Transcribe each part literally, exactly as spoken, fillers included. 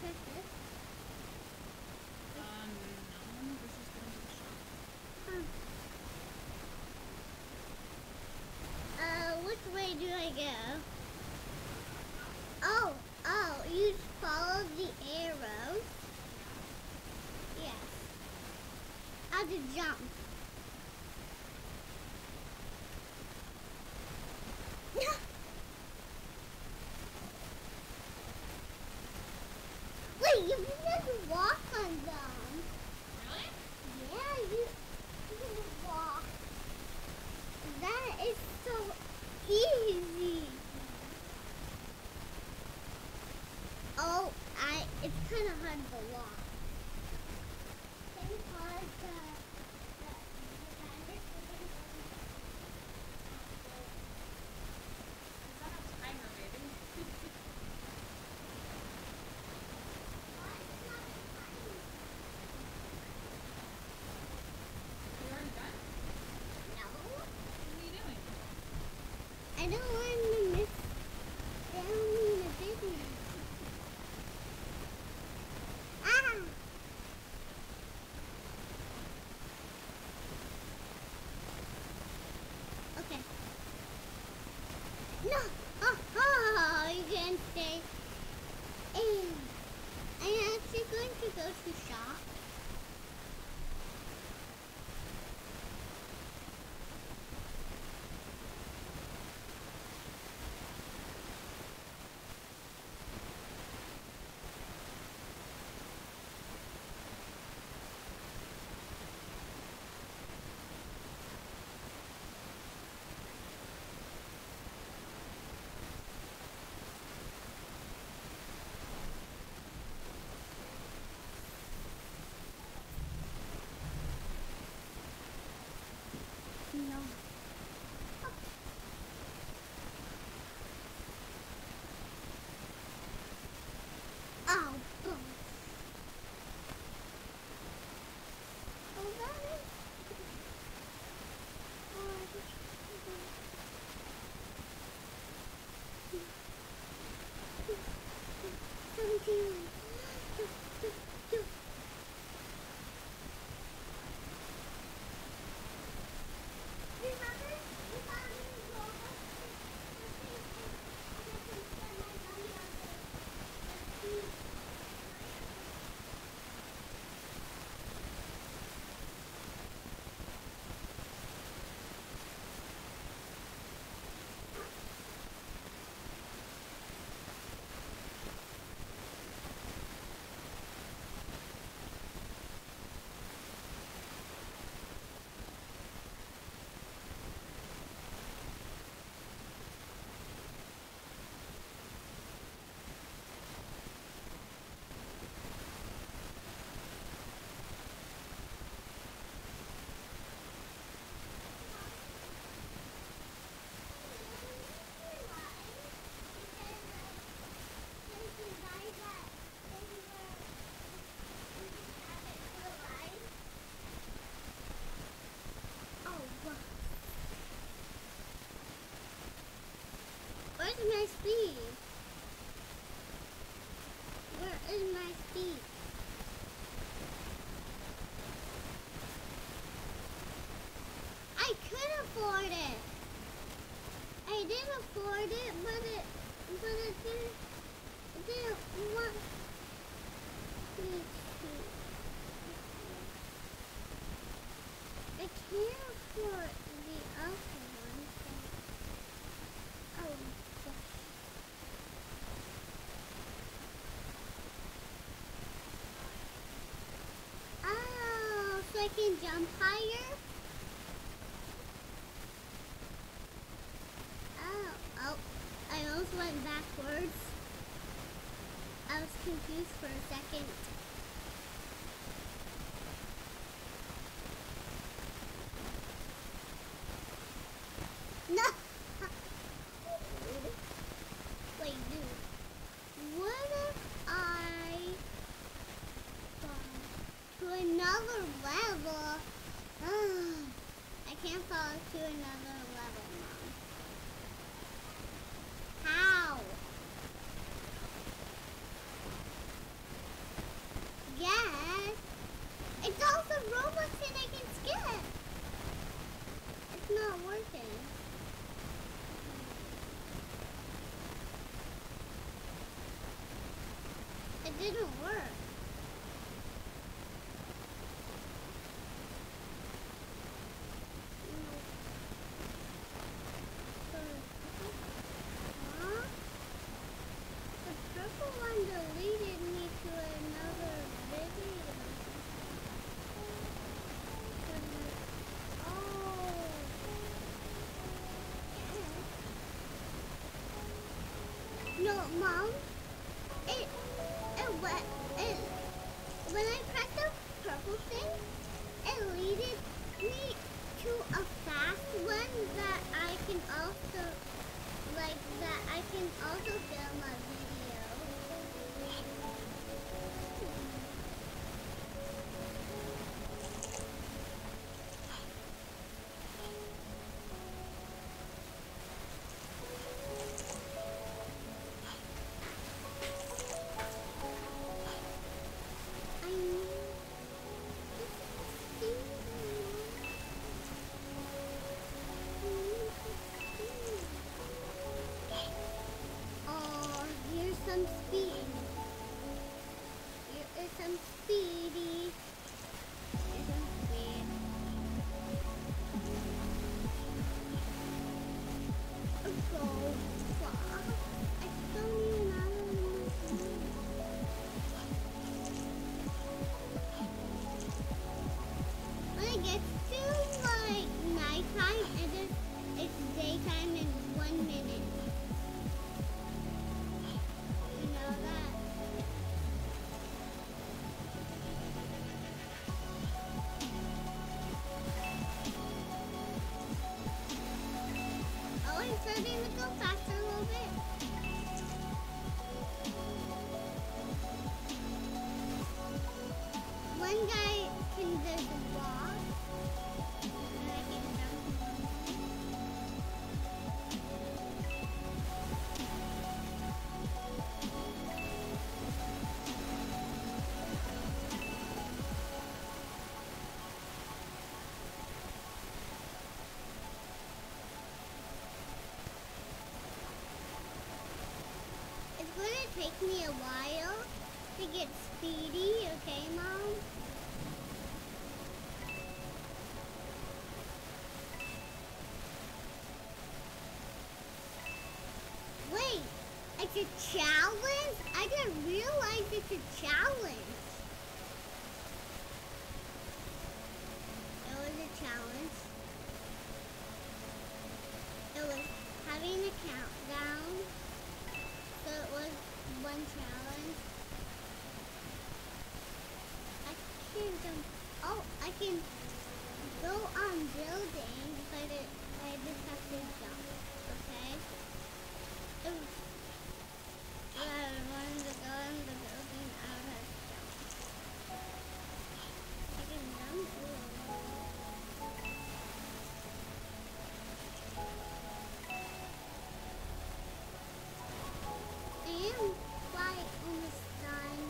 press this? Um, no, this is going to the shop. Huh. Uh, which way do I go? Oh, oh, you just follow the arrows. Yes. I have to jump. Wait, you can just walk on them. Really? Yeah, you, you can just walk. That is so easy. Oh, I, it's kind of hard to walk. Because the, the, the bandits are going to Is that a timer, baby? You already done? No. What are you doing? I don't want to miss down in the business. Ah! Okay. No! Oh, oh, you can stay in. I'm actually going to go to shop. No. Oh, boom. Oh, that is. Oh, I just. Seventeen. Where's my speed? Where is my speed? I could afford it. I did afford it, but it, but it didn't, it didn't want me to. I can't afford the other one. So. Oh. Oh, so I can jump higher? Oh, oh, I almost went backwards. I was confused for a second. No! Wait, dude. What if I fall to another level? I can't fall to another level, Mom. How? didn't work. Huh? The purple one deleted me to another video. Oh. No, Mom. It, it, wa- it, when I pressed the purple thing, it leaded me to a fast one that I can also, like, that I can also film a video. I need to see. Oh, here's some speed. Here is some speedy. Here's some speed. Go far. I don't even know. When it gets to like nighttime, and then it's daytime in one minute. You know that? Oh, I'm starting to go faster a little bit. One guy can just walk, and I can jump. It's gonna take me a while to get speedy, okay, Mom? Wait, it's a challenge? I didn't realize it's a challenge. It was a challenge. It was having a countdown. So it was one challenge. I can jump. Oh, I can go on buildings, but it, I just have to jump. Okay? It was, yeah, I wanted to go in the building. I would have to jump. I can jump. Ooh. I am quite almost done.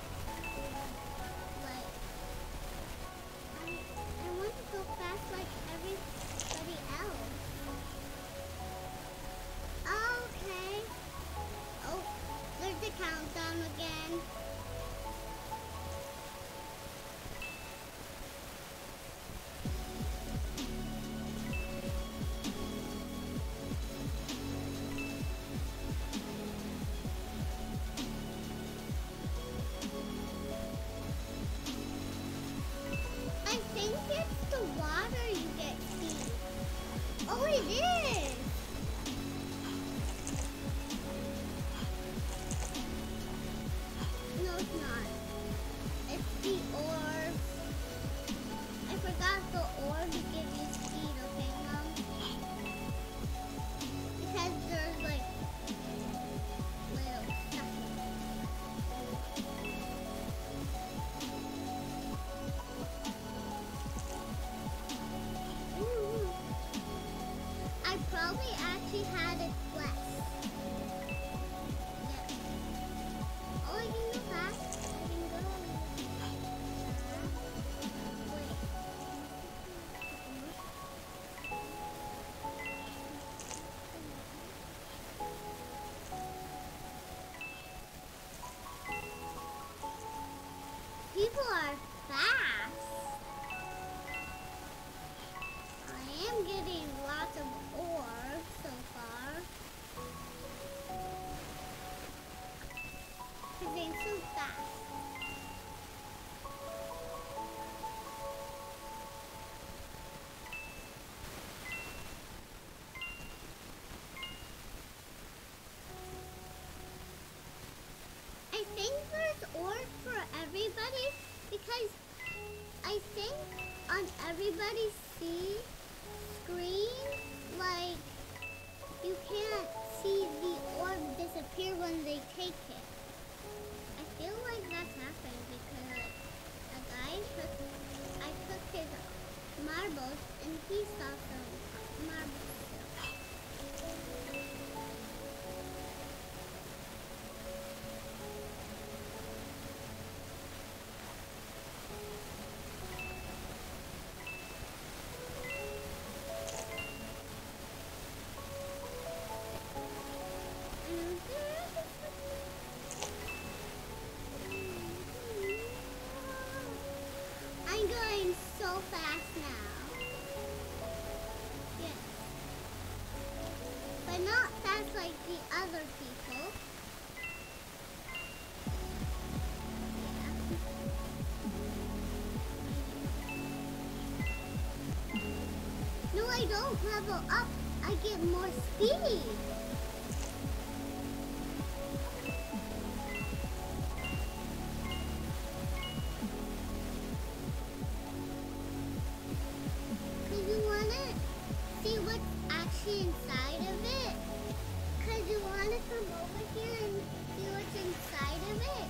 Like, I, I want to go fast like everybody else. Okay. Oh, there's the countdown again. I think it's the water you get speed. Oh, it is. No, it's not. It's the orb. I forgot the orb to give you speed, okay, Mom? Because there's like little stuff. Ooh. I probably actually had a quest. Yeah. Oh, I can go fast. I can go. Because I'm so fast. I think there's orb for everybody because I think on everybody's see screen, like, you can't see the orb disappear when they take it. I feel like that's happened because a guy took, I took his marbles and he saw some marbles still. I'm going so fast now. Yes. But not fast like the other people. Yeah. No, I don't level up. I get more speed. Inside of it, because you want to come over here and see what's inside of it.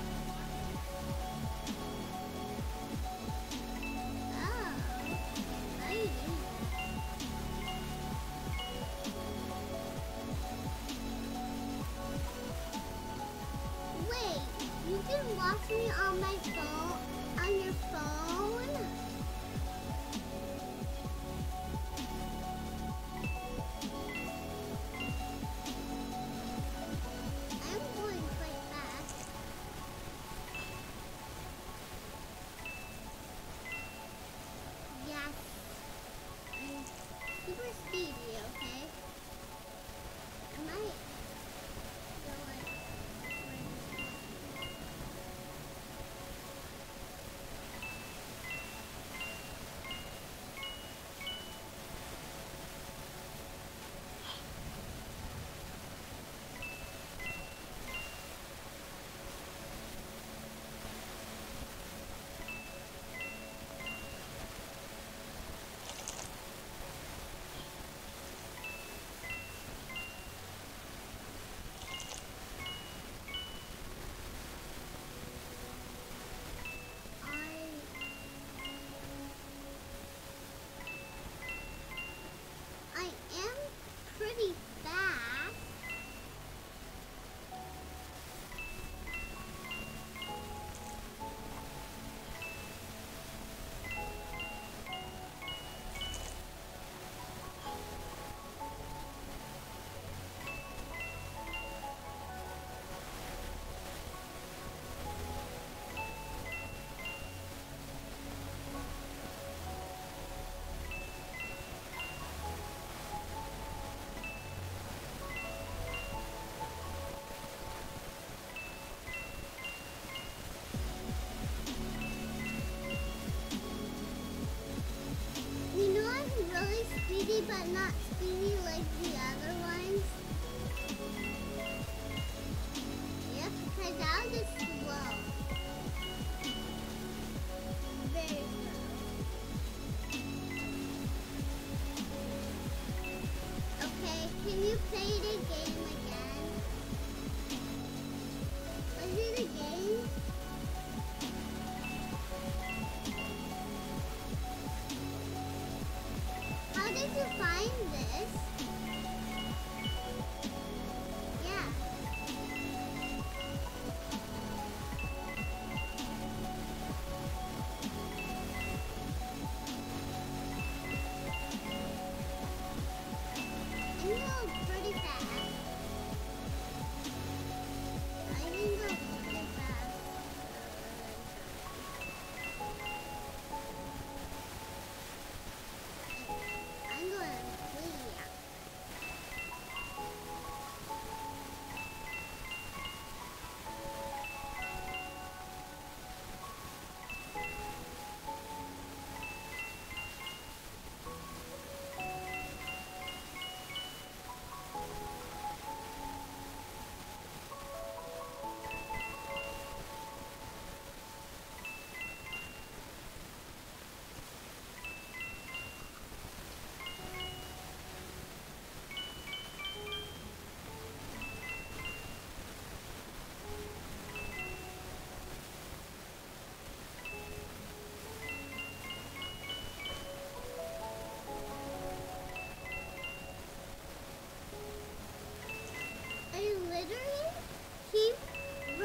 Oh, I didn't. Wait, you can watch me on my phone, on your phone? Super speedy, okay? I might go like...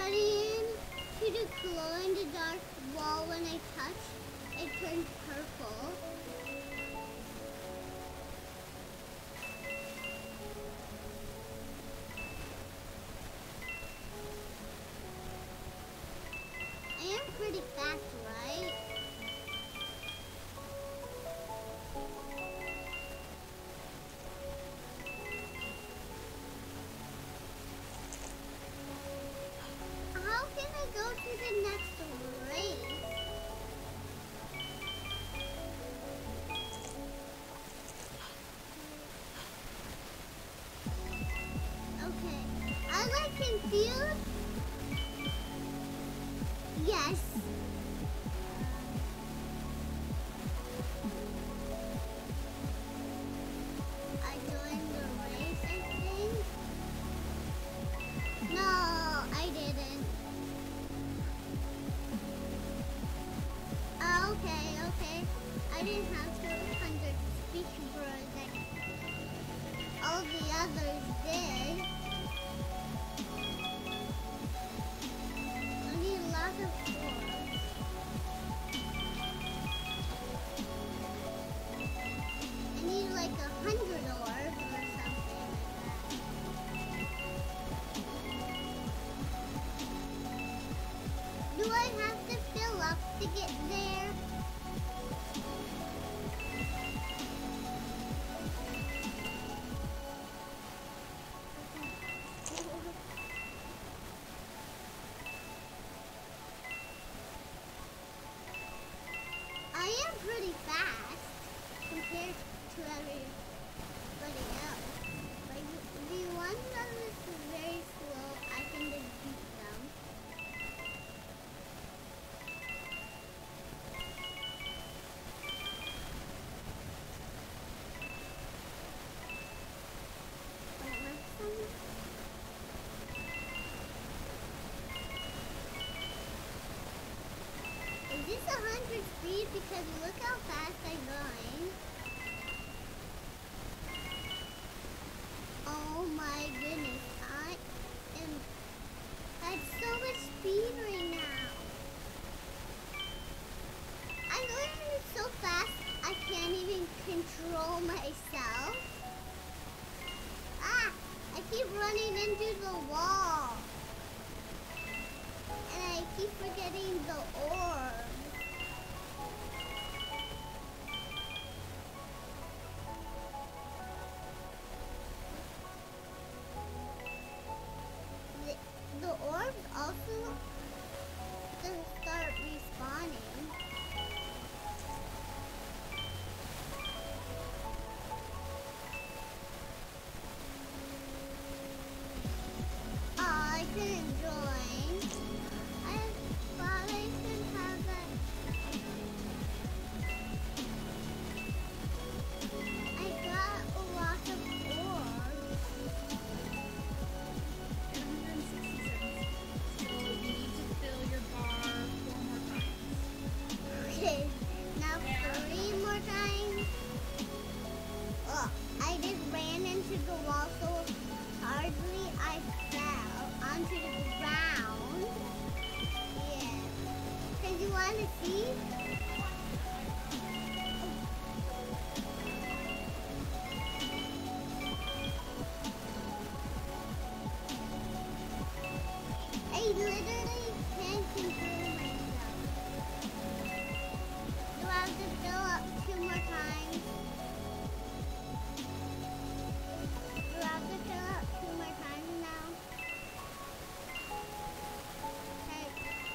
studying to the glow in the dark wall when I touch, it turns purple. I am pretty fast, right? How can I go to the next race? Okay. I like confused. Yes. I joined the race, I think. No, I didn't. Oh, okay, okay. I didn't have two hundred speech bros like all the others did. I need lots of fours. I need like a hundred orbs or something like that. Do I have to fill up to get there? I am pretty fast compared to everybody else. Like the ones that is very slow, I can just beat them. Wait, what's some? Is this a hundred speed? Because look how fast I'm going. Oh my goodness, I am at so much speed right now. I'm going so fast I can't even control myself. Ah, I keep running into the wall. And I keep forgetting the orb. The, the orbs also just start respawning. Oh, I couldn't join. I thought I could have that. I got a lot of orbs. And one hundred sixty-seven. So you need to fill your bar four more times. Okay, now three more times. Oh, I just ran into the wall so hardly I fell onto the ground. Yeah. Because you want to see? I literally can't control myself. Do I have to fill up two more times? Do I have to fill up two more times now? Okay.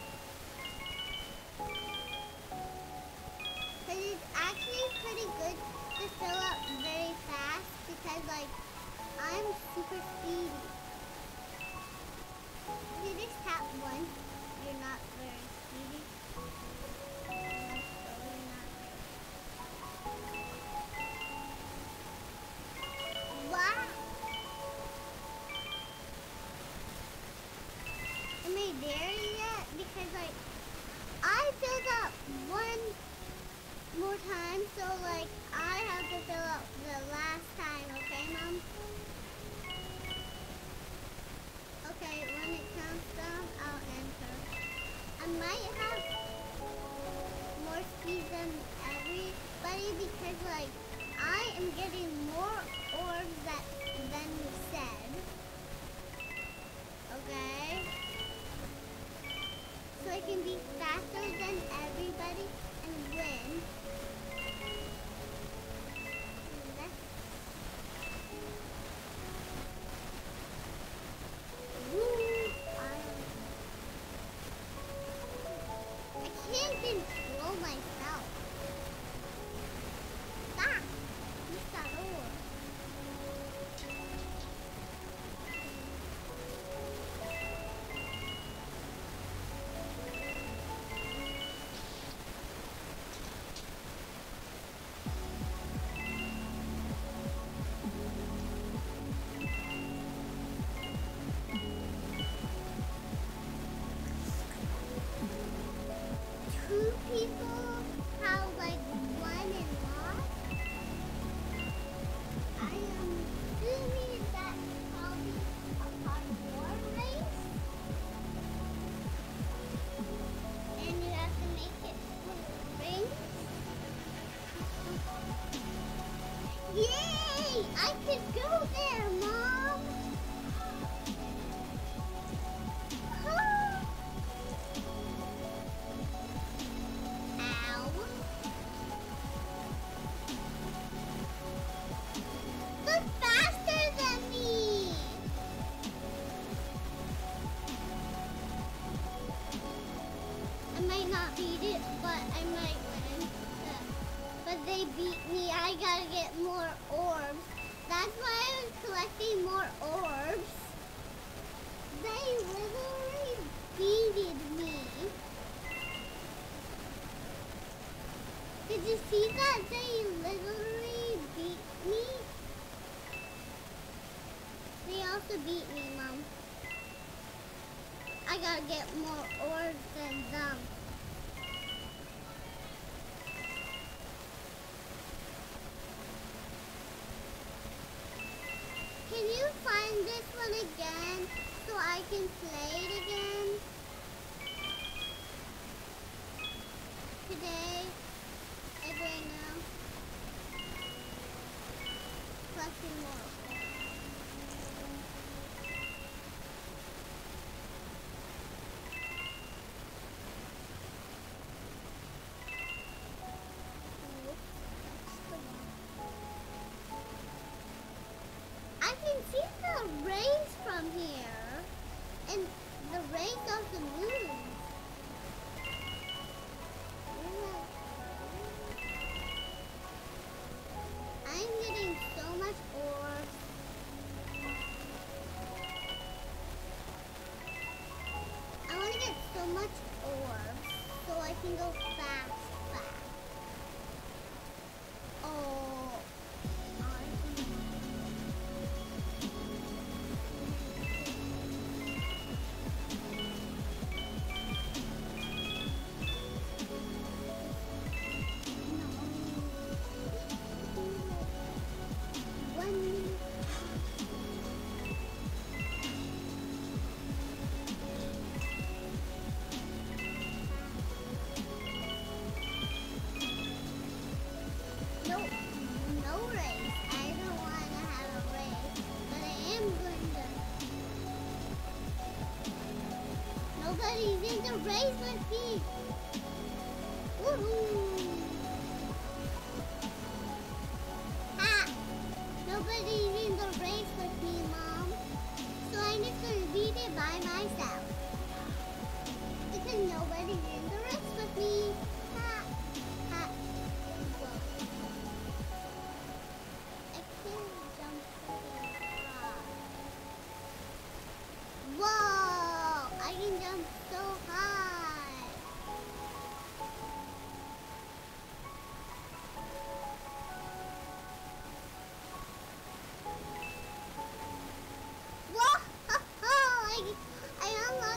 Because it's actually pretty good to fill up very fast because, like, I'm super speedy. If you just tap once, you're not very speedy. That's totally not right. Wow! Am I there yet? Because, like, I filled up one more time, so, like, I have to fill up the last time, okay, Mom? Okay, when it counts down, I'll Cause like I am getting more orbs that than you said. Okay. So I can be faster than everybody and win. Woo! I can't control myself. Ah! What's that orb? Two people have like one and lost. I am assuming that's probably a parkour race. And you have to make it through rings. Yay! I could go there, Mom! Huh? Ow. Look faster than me! I might not beat it, but I might win. Uh, But they beat me. I gotta get more orbs. That's why I was collecting more orbs. They literally beated me. Did you see that? They literally beat me. They also beat me, Mom. I gotta get more orbs than them. Can you find this one again so I can play it again? Today, like right now. Collecting more. I can see the rays from here, and the rays of the moon. I'm getting so much orbs. I want to get so much orbs so I can go fast, fast. Oh, Nobody's in the race with me. Woohoo! Ha! Nobody's in the race with me, Mom. So I'm just gonna beat it by myself. Because nobody's in the race with me. Ha! Ha! Whoa. I can't jump so high. Whoa! I can jump so high. Whoa! I, I unlocked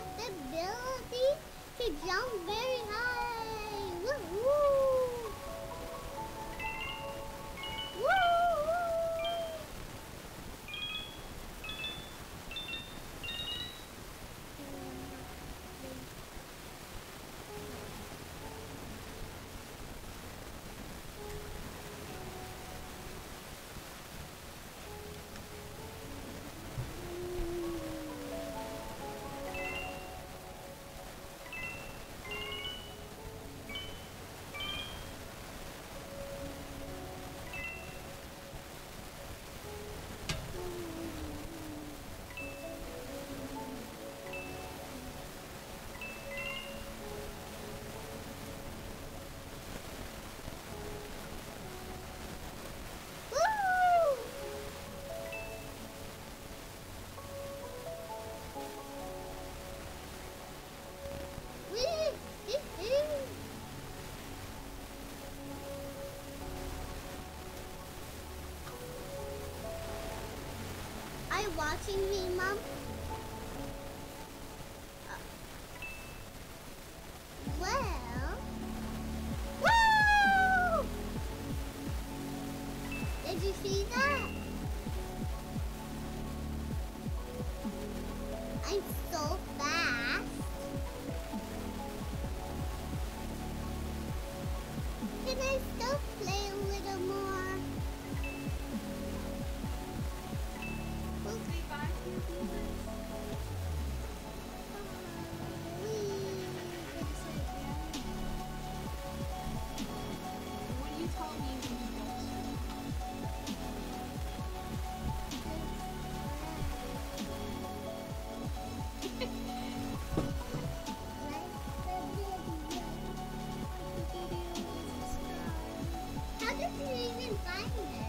couldn't find it.